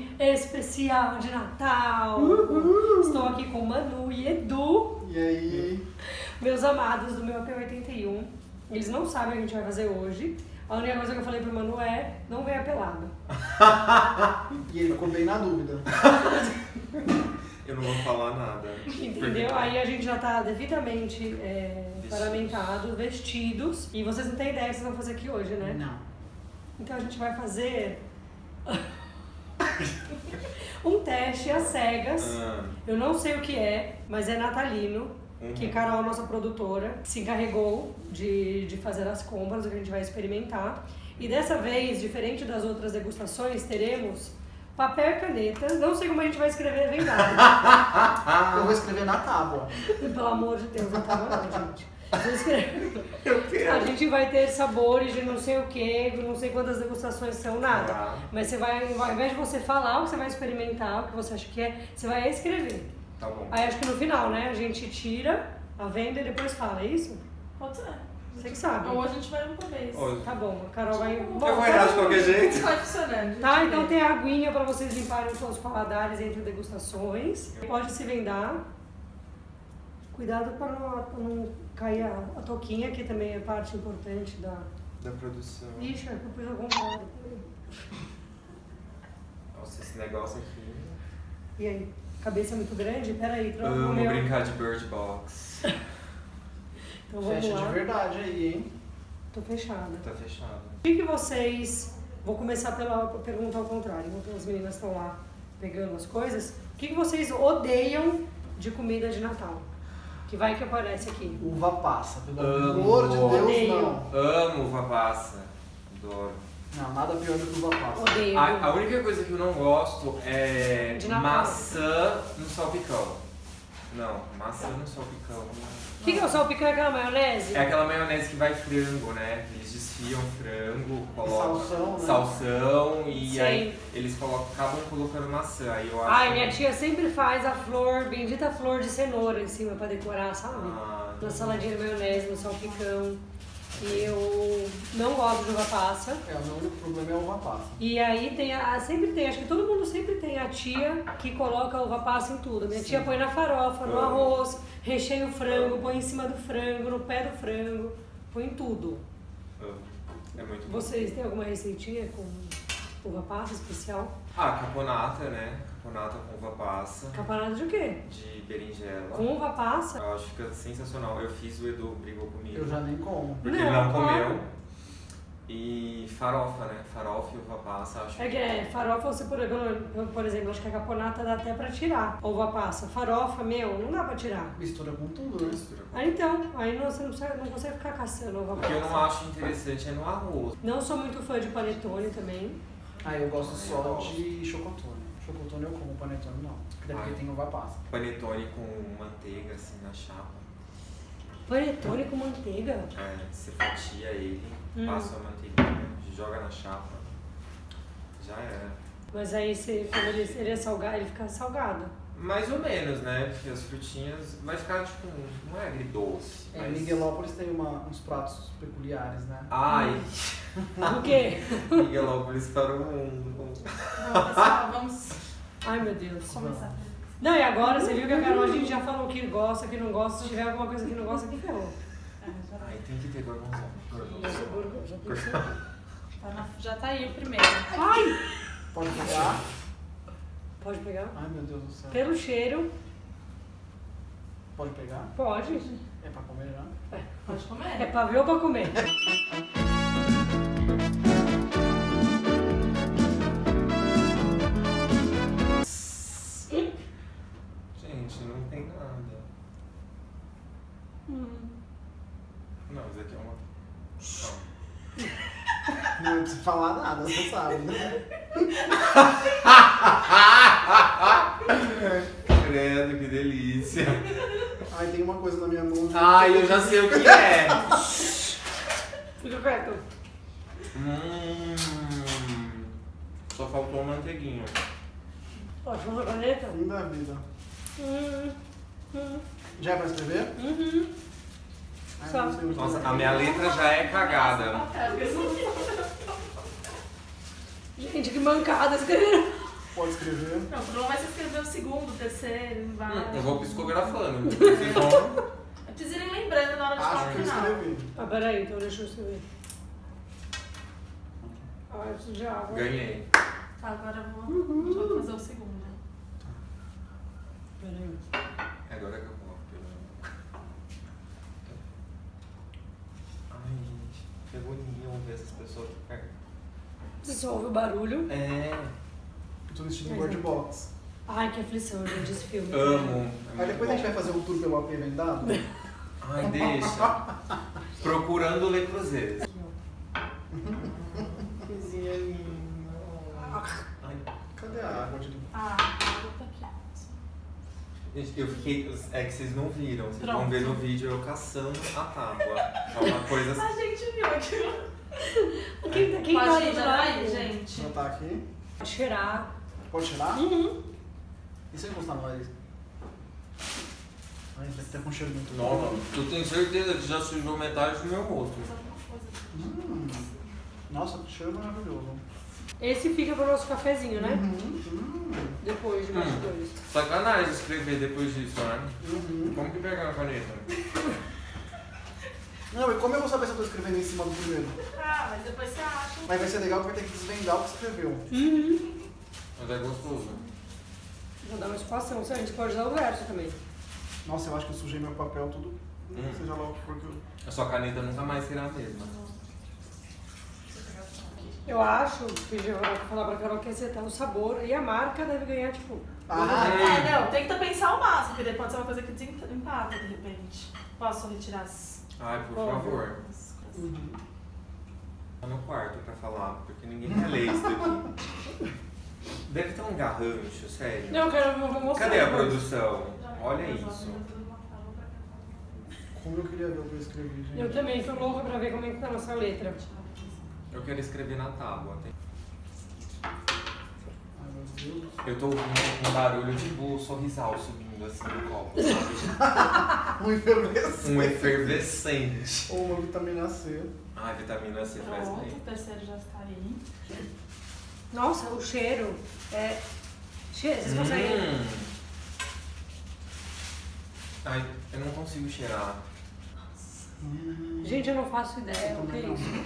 especial de Natal. Estou aqui com Manu e Edu. E aí? Meus amados do meu AP81. Eles não sabem o que a gente vai fazer hoje. A única coisa que eu falei pro Manu é, não venha pelado. E ele ficou bem na dúvida. Eu não vou falar nada. Entendeu? Aí a gente já tá devidamente paramentado, vestidos. E vocês não têm ideia do que vocês vão fazer aqui hoje, né? Não. Então a gente vai fazer um teste às cegas. Eu não sei o que é, mas é natalino. Que Carol, nossa produtora, se encarregou de fazer as compras, que a gente vai experimentar. E dessa vez, diferente das outras degustações, teremos papel e caneta. Não sei como a gente vai escrever vendado. Eu vou escrever na tábua. Pelo amor de Deus, na tábua não, gente. Eu quero. A gente vai ter sabores de não sei o que, não sei quantas degustações são, nada. Mas você vai, ao invés de você falar o que você vai experimentar, o que você acha que é, você vai escrever. Tá bom. Aí acho que no final, né, a gente tira a venda e depois fala, é isso? Pode ser. Você que sabe. Ou a gente vai uma vez. Tá bom, a Carol vai... Eu vou errar de qualquer jeito. Vai funcionando. Tá, então tem a aguinha pra vocês limparem os paladares entre degustações. Pode se vendar. Cuidado pra não cair a touquinha, que também é parte importante da produção. Ixi, eu pus ao contrário. Nossa, esse negócio aqui. E aí? Cabeça muito grande? Peraí, troca o Amo meu. brincar de Bird Box. Então vamos Fecha lá. de verdade aí, hein? Tô fechada. Tá fechado. O que vocês... Vou começar pela pergunta ao contrário, enquanto as meninas estão lá pegando as coisas. O que vocês odeiam de comida de Natal? Que vai que aparece aqui. Uva passa, pelo Amo. amor de Deus, Odeio. não. Amo uva passa. Adoro. Não, nada pior do que uva passa. Odeio. A única coisa que eu não gosto é De Natal. maçã no salpicão. Não, maçã no salpicão. O que é o salpicão? É aquela maionese? É aquela maionese que vai frango, né? Eles desfiam frango, colocam Salsão, né? salsão e Sim. aí eles acabam colocando maçã. Aí eu acho Ai, minha tia sempre faz a flor, bendita flor de cenoura em cima pra decorar, sabe? Na saladinha de maionese, no salpicão. E eu não gosto de uva passa. É, o meu único problema é a uva passa. E aí sempre tem, acho que todo mundo sempre tem a tia que coloca a uva passa em tudo. Minha tia põe na farofa, no arroz, recheia o frango, põe em cima do frango, no pé do frango, põe em tudo. É muito bom. Vocês têm alguma receitinha com uva passa especial? Caponata, né? Caponata com uva passa. Caponata de quê? De berinjela. Com uva passa? Eu acho que fica sensacional. Eu fiz, o Edu brigou comigo. Eu já nem como. Porque Não, ele não claro. comeu. E farofa, né? Farofa e uva passa, acho É que farofa, você, por exemplo, acho que a caponata dá até pra tirar. A uva passa. Farofa, não dá pra tirar. Mistura com tudo, né? mistura. Ah, então, aí você não consegue ficar caçando uva O passa. que eu não acho interessante é no arroz. Não sou muito fã de panetone também. Ah, eu gosto só de chocotone. Chocotone eu como, panetone não. Até porque tem uva passa. Panetone com manteiga, assim, na chapa. Panetone com manteiga? Você fatia ele, passa a manteiguinha, joga na chapa. Já era. Mas aí, quando ele é salgado, ele fica salgado. Mais ou menos, né? Porque as frutinhas vai ficar, tipo, não é agridoce. Em Miguelópolis tem uns pratos peculiares, né? Ai, O quê? Miguelópolis para o mundo. Bom, pessoal, vamos Ai, meu Deus. começar. Não, e agora você viu que a Carol, a gente já falou que gosta, que não gosta. Se tiver alguma coisa que não gosta, que ferrou. Ai, tem que ter gorgonzola. Já pensou? Já tá aí o primeiro. Ai! Pode pegar? Pode pegar? Ai, meu Deus do céu. Pelo cheiro, Pode pegar? pode. É pra comer já? Pode comer. É pra ver ou pra comer? Gente, não tem nada. Não, isso aqui é uma... Não precisa falar nada, você sabe, né? Credo, que delícia. Ai, tem uma coisa na minha mão. Ai, eu já sei o que é. Fica quieto. Só faltou uma manteiguinha. Pode fazer caneta? Fim da vida. Já é pra escrever? Ai, Só. não sei o que Nossa, é. a minha letra já é cagada. Gente, que mancada escrever. Pode escrever. Não, o problema vai ser escrever o segundo, o terceiro, vai. Eu vou psicografando. Vocês vão... É preciso irem lembrando na hora de falar Acho o que eu final. escrevi. Ah, peraí, então deixa eu escrever. Ah, eu preciso de água. Ganhei. Tá, agora eu vou fazer o segundo. Peraí. Agora que eu coloco. Ai, gente. Que agonia ouvir essas pessoas aqui perto. Você só ouve o barulho. É. Eu tô vestindo Mas Bird é. Box. Ai, que aflição, gente, esse filme. Amo. Aí depois a gente vai fazer um tour pelo AP vendado. Ai, deixa. Procurando Le Creuset. Coisinha linda. Ai. Cadê a água de Ah, a outra aqui. Gente, eu fiquei. É que vocês não viram. Vocês vão Pronto. ver no vídeo eu caçando a tábua. É uma coisa assim. A gente viu aqui. Quem tá Pode do ir, já lado? tá aí, gente. Já tá aqui? Pode cheirar. Pode tirar? Uhum. E se eu encostar no nariz? Ai, deve ter com um cheiro muito Não, bom. eu tenho certeza que já sujou metade do meu rosto. Nossa, que cheiro maravilhoso. Esse fica pro nosso cafezinho, né? Depois de Hum. bastidores. Sacanagem escrever depois disso, né? Uhum. Como que pega a caneta? Não, e como eu vou saber se eu tô escrevendo em cima do primeiro? Ah, mas depois você acha. Mas vai ser legal que vai ter que desvendar o que escreveu. Uhum. Mas é gostoso. Vou dar uma espação, a gente pode dar o verso também. Nossa, eu acho que eu sujei meu papel tudo. Seja lá o que for que eu... A sua caneta nunca mais será a mesma. Eu acho, eu vou falar pra Carol que esse até o sabor e a marca deve ganhar, tipo... Ah, É, não, tenta pensar o máximo, porque pode ser uma coisa que desempata de repente. Posso retirar as Ai, por Óbvio. favor. coisas? Tá no quarto pra falar, porque ninguém quer ler isso daqui. Deve ter um garrancho, sério. Não, eu quero vou mostrar. Cadê a depois. produção? Olha isso. como eu queria ver o que eu escrevi, gente. Eu também tô louca pra ver como é que tá a nossa letra. Eu quero escrever na tábua. Ai, meu Deus. Eu tô ouvindo um barulho tipo sorrisal subindo assim no copo, sabe? Um efervescente. Um efervescente. Ou uma vitamina C. Ai, vitamina C faz Pronto, bem. o terceiro já está aí. Nossa, o cheiro é... Vocês conseguem... Ai, eu não consigo cheirar. Gente, eu não faço ideia. O que é isso?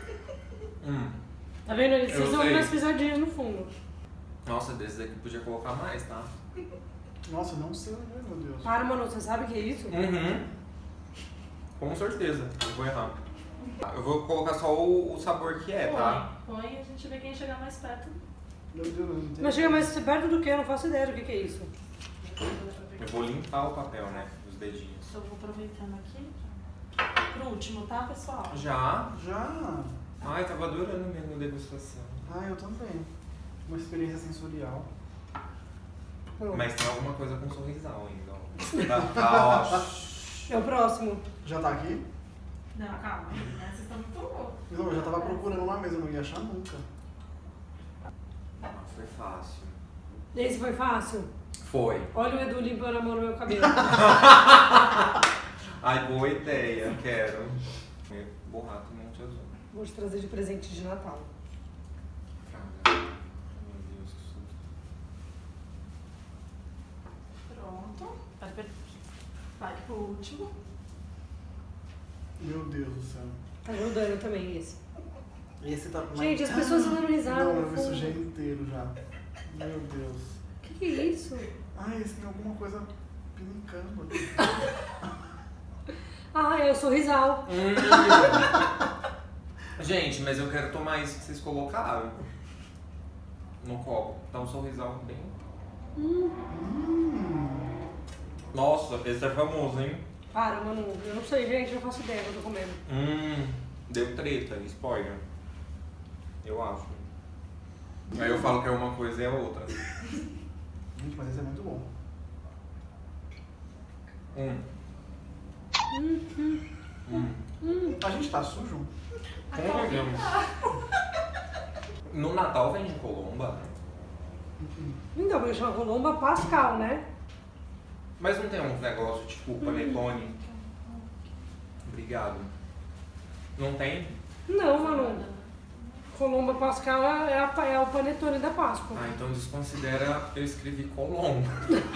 Tá vendo? Eu Vocês estão sei. ouvindo as pisadinhas no fundo. Nossa, desses aqui podia colocar mais, tá? Nossa, não sei, né, meu Deus. Para, mano, você sabe o que é isso? Com certeza, eu vou errar. Eu vou colocar só o sabor que é, tá? Põe e a gente vê quem chegar mais perto. Meu Deus, eu não entendo. Mas chega mais perto do que? Eu não faço ideia do que é isso. Eu vou limpar o papel, né? Os dedinhos. Eu vou aproveitando aqui. Pro último, tá, pessoal? Já? Já. Ai, tava adorando mesmo a degustação. Ah, eu também. Uma experiência sensorial. Mas tem alguma coisa com sorrisal ainda, ó. Tá, ó. É o próximo. Já tá aqui? Não, calma. Né? Vocês estão muito loucos. Não, eu já tava procurando uma mesa, eu não ia achar nunca. Ah, foi fácil. Esse foi fácil? Foi. Olha o Edu limpando a mão no meu cabelo. Ai, boa ideia, quero. Borrato Monte Azul. Vou te trazer de presente de Natal. Fraga. Meu Deus, que susto. Pronto. Vai pro último. Meu Deus do céu. Tá ajudando também esse. Esse tá... Gente, as pessoas estão dando risada Não, no eu me fundo. sujei inteiro já. Meu Deus. Que é isso? Ai, esse tem alguma coisa pinicando aqui. Ah, é o sorrisal. Gente, mas eu quero tomar isso que vocês colocaram no copo. Tá um sorrisal bem... Nossa, esse é famoso, hein? Para, mano. Eu não sei, gente. Eu não faço ideia do que eu tô comendo. Deu treta, spoiler. Eu acho. Aí eu falo que é uma coisa e é outra. Gente, mas esse é muito bom. A gente tá sujo? Convenhamos. No Natal vende colomba. Então, eu chamo colomba pascal, né? Mas não tem uns negócios tipo panetone? Obrigado. Não tem? Não, mano. Colomba Pascal é o panetone da Páscoa. Ah, então desconsidera eu escrevi Colomba.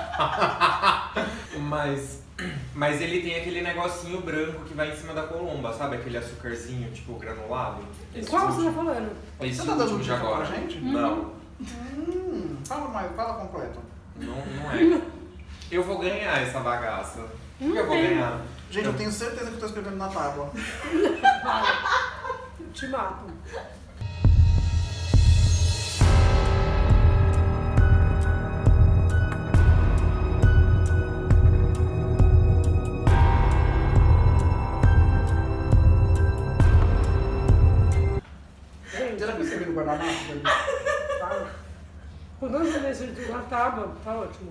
Mas ele tem aquele negocinho branco que vai em cima da colomba, sabe? Aquele açúcarzinho, tipo, granulado. Qual você tá falando? Esse Você tá dando último de dica pra agora. gente? Não, Fala completo. não é. Eu vou ganhar essa bagaça. Por que eu vou ganhar? Gente, eu tenho certeza que eu tô escrevendo na tábua. Te mato. Será que eu escrevi no guardanapo? Quando eu nesse na tábua, tá ótimo.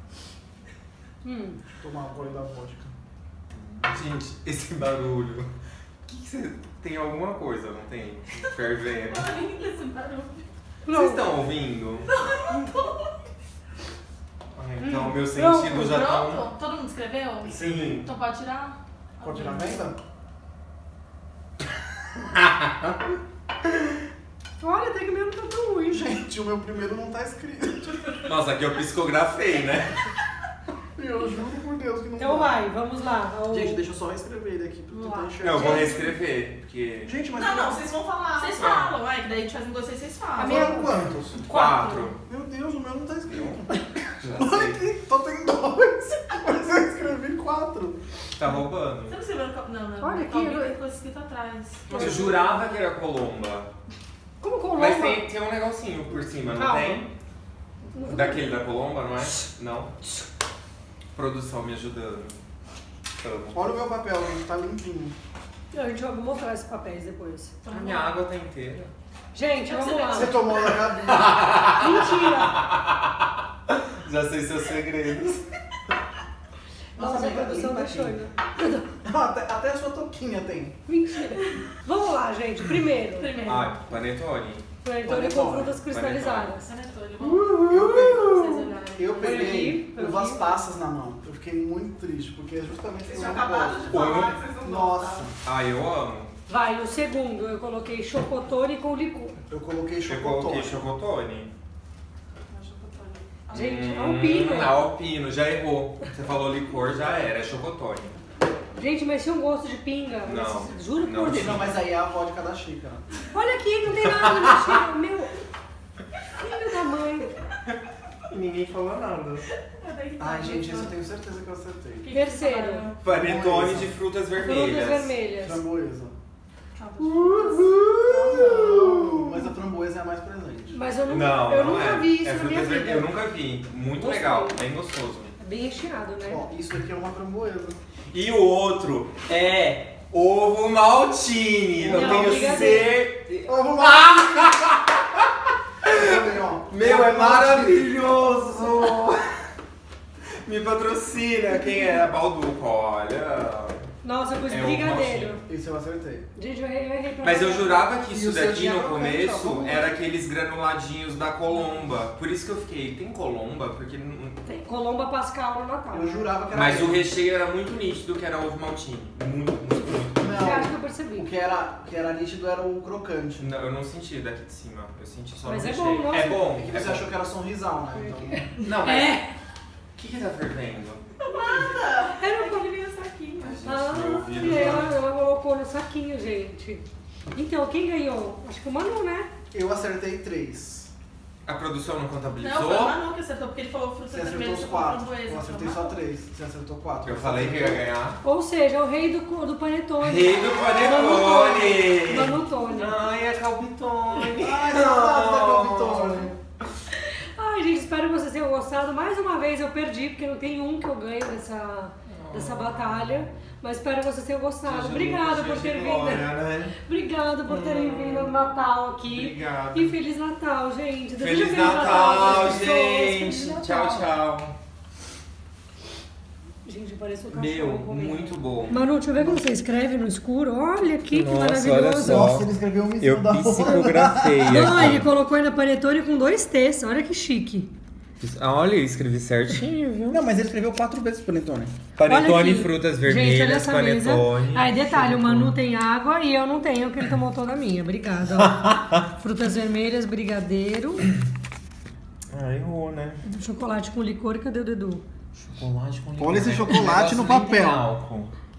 Tomar o gole da vodka. Gente, esse barulho. Que você tem alguma coisa, não tem? Fervendo. Esse barulho. Vocês estão ouvindo? Não tô. Então, meus sentidos já estão. Pronto? Todo mundo escreveu? Sim. Então pode tirar? Pode tirar a venda? Olha, até que o meu não tá tão ruim. Gente, o meu primeiro não tá escrito. Nossa, aqui eu psicografei, né? Eu juro por Deus que não Então tá. vai, vamos lá. Gente, deixa eu só reescrever ele aqui pra eu tentar enxergar. Eu vou reescrever, porque. Gente, mas Não, vocês vão falar. Vocês falam, que daí a gente faz um 2, vocês falam. A minha- Foram quantos? 4. Meu Deus, o meu não tá escrito. Já Olha sei. aqui, só tem 2. Mas eu escrevi 4. Tá roubando. Você não escreveu no copo? Não. Olha aqui, Alguém eu- tem coisa escrita atrás. Eu jurava que era colomba. Como colomba? Mas tem um negocinho por cima, não Calma. tem? Não- Daquele da colomba, não é? Não? Produção me ajudando. Amo. Olha o meu papel, gente, tá limpinho. A gente vai mostrar esses papéis depois. A minha água tá inteira. Gente, vamos Você lá. tomou na Gabi. Mentira! Já sei seus segredos. Nossa, a amiga, produção limpa tá aqui. chorando. Até a sua touquinha tem. Mentira. Vamos lá, gente. Primeiro, Primeiro. Ai, panetone. panetone com frutas cristalizadas. Panetone, Eu vocês olharem. peguei Eu vi. uvas passas na mão. Eu fiquei muito triste, porque é justamente Vocês isso tinham que eu não acabado gosto. de falar que vocês não Nossa, gostavam. Ai, eu amo. Vai, no segundo eu coloquei chocotone com licor. eu coloquei Eu coloquei chocotone. chocotone. Não, chocotone. Gente, alpino. Alpino, já errou. Você falou licor, já era, é chocotone. Gente, mas tinha um gosto de pinga. Não, Mas, juro não por Deus. Não, mas aí é a vodka da xícara. Olha aqui, não tem nada no meu cheiro. Meu filho da mãe. Ninguém falou nada. Ai, gente, esse eu tenho certeza que eu acertei. Terceiro. Panetone de frutas vermelhas. Frutas vermelhas. Framboesa. Mas a framboesa é a mais presente. Mas eu, Não, eu não nunca é. vi isso É na minha frutas vida. vermelhas. Eu nunca vi. Muito Gostei. legal, bem gostoso. É bem recheado, né? Ó, isso aqui é uma framboesa. E o outro é ovo maltine. Eu Não, tenho brigadeiro. certeza. Ó, vamos lá! Também, ó. Meu, é maravilhoso! Me patrocina. Quem é? Balduco, olha. Nossa, eu pus É ovo brigadeiro. maltine. Esse eu acertei. Gente, eu errei pra Mas eu caramba. jurava que E isso o seu daqui tinha no crocante, ó, começo vamos lá. era aqueles granuladinhos da colomba. Por isso que eu fiquei, tem colomba? Porque Tem Colomba Pascal no Natal. Eu jurava que era mas o ele. recheio era muito nítido que era ovo maltine. Muito, muito, muito. Você acha que eu Não, percebi? o que era nítido era o crocante. Não, eu não senti daqui de cima. Eu senti só Mas no é recheio. bom, nossa. É bom. É que você achou que era sonrisal, né? Então, Não, mas... É! O que tá fervendo? Era Eu queria essa aqui. Ai, gente, Ah, meu ouvido e já... ela colocou no saquinho, gente. Então, quem ganhou? Acho que o Manu, né? eu acertei 3. A produção não Não, contabilizou? foi o Manu que acertou, porque ele falou fruta Você acertou vermelha, os você falou 4. framboesa. Eu acertei só 3. Você acertou 4. Eu falei que ia ganhar. Ou seja, o rei do panetone. Rei do panetone! Manutone. Ai, é calpitone! Ai, saudades da Calvitone. Ai, gente, espero que vocês tenham gostado. Mais uma vez eu perdi, porque não tem um que eu ganho dessa batalha. Mas espero que vocês tenham gostado. Obrigada por terem vindo. Né? Obrigada por terem vindo no Natal aqui. Obrigado. E Feliz Natal, gente. Deseja Feliz Natal, pras pessoas. Feliz gente! Natal. Tchau, tchau. Gente, parece um cachorro Meu, comendo. muito bom. Manu, deixa eu ver como você escreve no escuro. Olha aqui, que Nossa, maravilhoso. olha só. Nossa, ele escreveu um em cima da outra. psicografei Não, ele colocou ainda panetone com 2 T's. Olha que chique. Olha, eu escrevi certinho, viu? Não, mas ele escreveu 4 vezes panetone. Panetone, aqui. frutas Gente, olha vermelhas, essa panetone. mesa. Aí, detalhe, o Manu tem água e eu não tenho, porque ele tomou toda a minha. Obrigada. Ó. Frutas vermelhas, brigadeiro. Ah, errou, né? Chocolate com licor, cadê o Dedu? Chocolate com licor. Olha esse chocolate no papel.